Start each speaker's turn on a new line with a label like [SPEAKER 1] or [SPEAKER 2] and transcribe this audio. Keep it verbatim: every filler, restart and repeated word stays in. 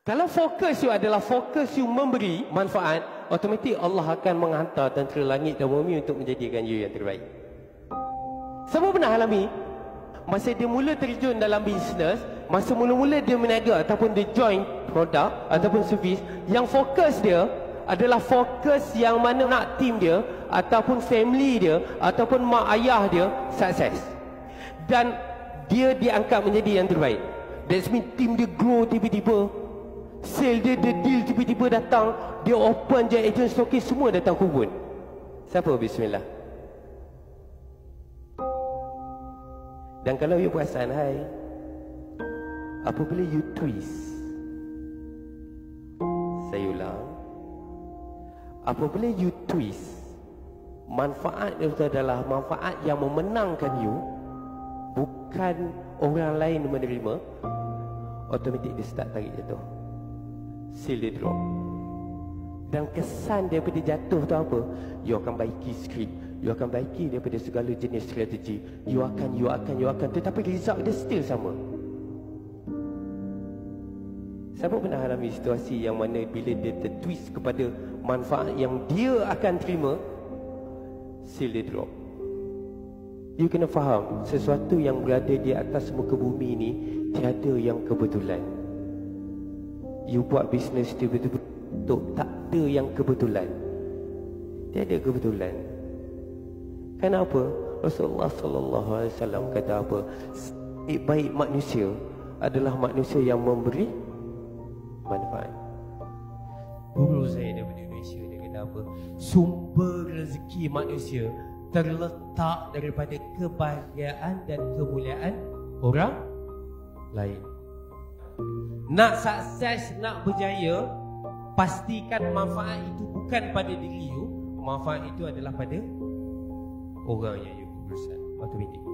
[SPEAKER 1] Kalau fokus you adalah fokus you memberi manfaat, automatik Allah akan menghantar tentera langit dan bumi untuk menjadikan you yang terbaik. Siapa pernah alami masa dia mula terjun dalam bisnes, masa mula-mula dia meniaga ataupun dia join produk ataupun servis, yang fokus dia adalah fokus yang mana nak tim dia ataupun family dia ataupun mak ayah dia sukses, dan dia diangkat menjadi yang terbaik. That's mean tim dia grow, tiba-tiba sale dia, dia deal tiba-tiba datang, dia open je agent stokis, semua datang kubun. Siapa? Bismillah. Dan kalau you perasan, hai, apabila you twist, saya ulang, apabila you twist, manfaat itu adalah manfaat yang memenangkan you, bukan orang lain menerima, automatik dia start tarik jatuh, seal dia drop. Dan kesan daripada jatuh tu apa? You akan baiki skrip, you akan baiki daripada segala jenis strategi, you akan, you akan, you akan, tetapi result dia still sama. Siapa pernah alami situasi yang mana bila dia tertwist kepada manfaat yang dia akan terima, seal dia drop? You kena faham, sesuatu yang berada di atas muka bumi ni tiada yang kebetulan. You buat bisnes tiba-tiba tak ada yang kebetulan. Tiada kebetulan. Kenapa? Rasulullah sallallahu alaihi wasallam kata apa? Baik manusia adalah manusia yang memberi manfaat. Guru saya daripada Indonesia, dia kata apa? Sumber rezeki manusia terletak daripada kebahagiaan dan kemuliaan orang lain. Nak sukses, nak berjaya, pastikan manfaat itu bukan pada diri you, manfaat itu adalah pada orang yang you berurusan. Automatik.